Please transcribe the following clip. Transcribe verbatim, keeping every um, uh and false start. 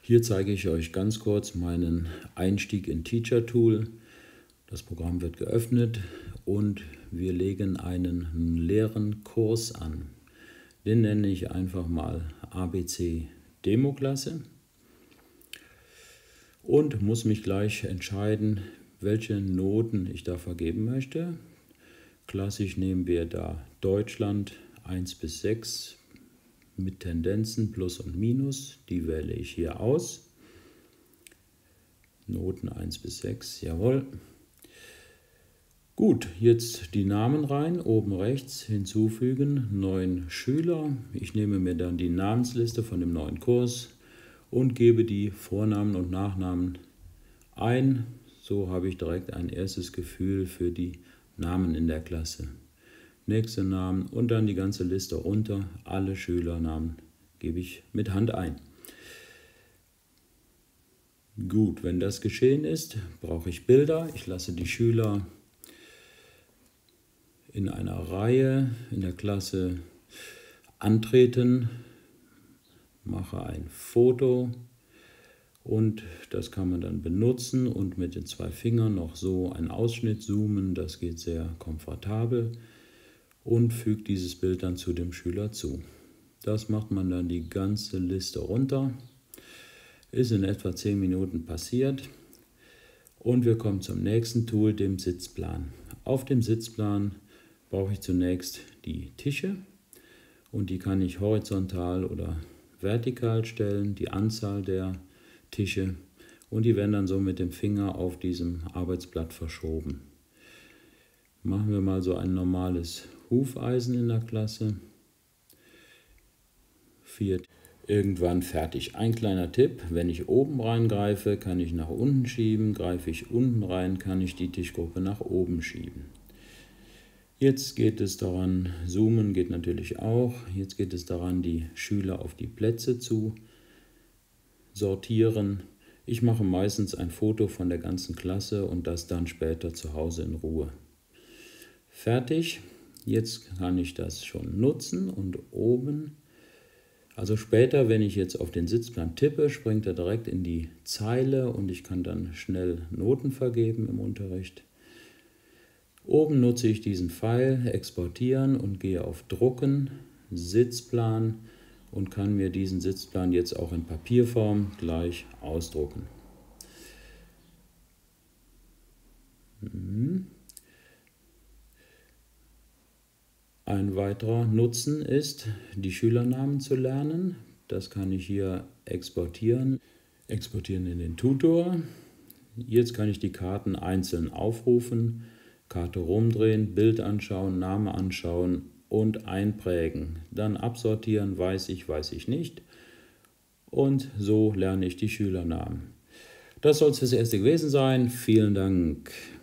Hier zeige ich euch ganz kurz meinen Einstieg in TeacherTool. Das Programm wird geöffnet und wir legen einen leeren Kurs an. Den nenne ich einfach mal A B C Demo-Klasse und muss mich gleich entscheiden, welche Noten ich da vergeben möchte. Klassisch nehmen wir da Deutschland eins bis sechs mit Tendenzen Plus und Minus. Die wähle ich hier aus. Noten eins bis sechs, jawohl. Gut, jetzt die Namen rein, oben rechts hinzufügen, neuen Schüler. Ich nehme mir dann die Namensliste von dem neuen Kurs und gebe die Vornamen und Nachnamen ein. So habe ich direkt ein erstes Gefühl für die Namen in der Klasse. Nächste Namen und dann die ganze Liste runter. Alle Schülernamen gebe ich mit Hand ein. Gut, wenn das geschehen ist, brauche ich Bilder. Ich lasse die Schüler in einer Reihe in der Klasse antreten, mache ein Foto und das kann man dann benutzen und mit den zwei Fingern noch so einen Ausschnitt zoomen. Das geht sehr komfortabel. Und fügt dieses Bild dann zu dem Schüler zu. Das macht man dann die ganze Liste runter. Ist in etwa zehn Minuten passiert. Und wir kommen zum nächsten Tool, dem Sitzplan. Auf dem Sitzplan brauche ich zunächst die Tische. Und die kann ich horizontal oder vertikal stellen, die Anzahl der Tische. Und die werden dann so mit dem Finger auf diesem Arbeitsblatt verschoben. Machen wir mal so ein normales Hufeisen in der Klasse. Vier. Irgendwann fertig. Ein kleiner Tipp, wenn ich oben reingreife, kann ich nach unten schieben. Greife ich unten rein, kann ich die Tischgruppe nach oben schieben. Jetzt geht es daran, zoomen geht natürlich auch. Jetzt geht es daran, die Schüler auf die Plätze zu sortieren. Ich mache meistens ein Foto von der ganzen Klasse und das dann später zu Hause in Ruhe. Fertig. Jetzt kann ich das schon nutzen und oben, also später, wenn ich jetzt auf den Sitzplan tippe, springt er direkt in die Zeile und ich kann dann schnell Noten vergeben im Unterricht. Oben nutze ich diesen Pfeil, exportieren und gehe auf Drucken, Sitzplan und kann mir diesen Sitzplan jetzt auch in Papierform gleich ausdrucken. Mhm. Ein weiterer Nutzen ist, die Schülernamen zu lernen. Das kann ich hier exportieren. Exportieren in den Tutor. Jetzt kann ich die Karten einzeln aufrufen, Karte rumdrehen, Bild anschauen, Name anschauen und einprägen. Dann absortieren, weiß ich, weiß ich nicht. Und so lerne ich die Schülernamen. Das soll es fürs Erste gewesen sein. Vielen Dank.